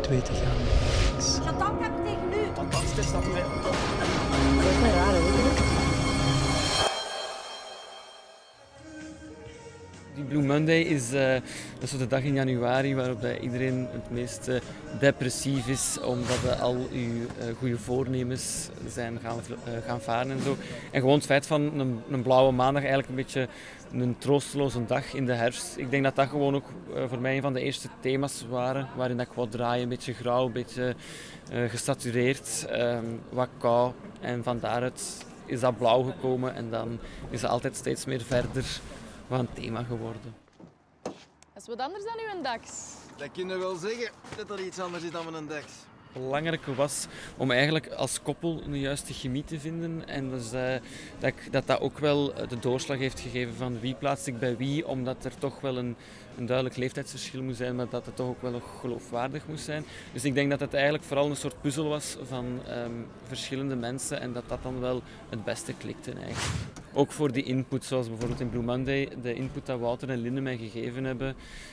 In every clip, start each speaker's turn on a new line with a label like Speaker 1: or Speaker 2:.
Speaker 1: 2 te gaan.
Speaker 2: Chantal, ik heb het tegen u.
Speaker 3: Dat is dat mij.
Speaker 4: Dat is een rare, weet je?
Speaker 5: Die Blue Monday is, dat is zo de dag in januari waarop iedereen het meest depressief is, omdat al uw goede voornemens zijn gaan varen en zo. En gewoon het feit van een blauwe maandag eigenlijk een beetje een troosteloze dag in de herfst. Ik denk dat dat gewoon ook voor mij een van de eerste thema's waren, waarin ik wou draaien, een beetje grauw, een beetje gesatureerd, wat kou. En van daaruit is dat blauw gekomen en dan is dat altijd steeds meer verder van een thema geworden.
Speaker 6: Dat is wat anders dan uw DAX.
Speaker 3: Dat kun je wel zeggen, dat er iets anders is dan een DAX.
Speaker 5: Belangrijker was om eigenlijk als koppel een juiste chemie te vinden. En dus, dat ook wel de doorslag heeft gegeven van wie plaatst ik bij wie, omdat er toch wel een duidelijk leeftijdsverschil moet zijn, maar dat het toch ook wel nog geloofwaardig moest zijn. Dus ik denk dat het eigenlijk vooral een soort puzzel was van verschillende mensen en dat dan wel het beste klikte eigenlijk. Ook voor die input, zoals bijvoorbeeld in Blue Monday, de input dat Wouter en Linde mij gegeven hebben,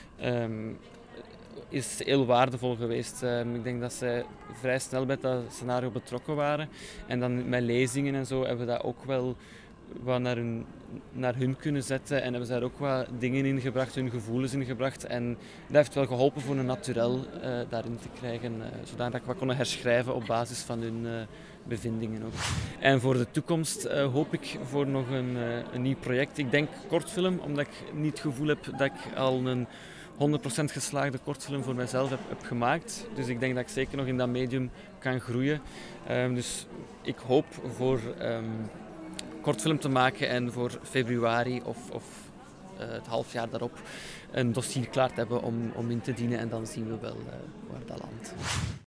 Speaker 5: is heel waardevol geweest. Ik denk dat zij vrij snel bij dat scenario betrokken waren. En dan met lezingen en zo hebben we dat ook wel wat naar hun kunnen zetten. En hebben ze daar ook wat dingen in gebracht, hun gevoelens in gebracht. En dat heeft wel geholpen voor een naturel daarin te krijgen. Zodat ik wat kon herschrijven op basis van hun bevindingen ook. En voor de toekomst hoop ik voor nog een nieuw project. Ik denk kortfilm, omdat ik niet het gevoel heb dat ik al een 100% geslaagde kortfilm voor mezelf heb gemaakt. Dus ik denk dat ik zeker nog in dat medium kan groeien. Dus ik hoop voor kortfilm te maken en voor februari of het halfjaar daarop een dossier klaar te hebben om in te dienen. En dan zien we wel waar dat landt.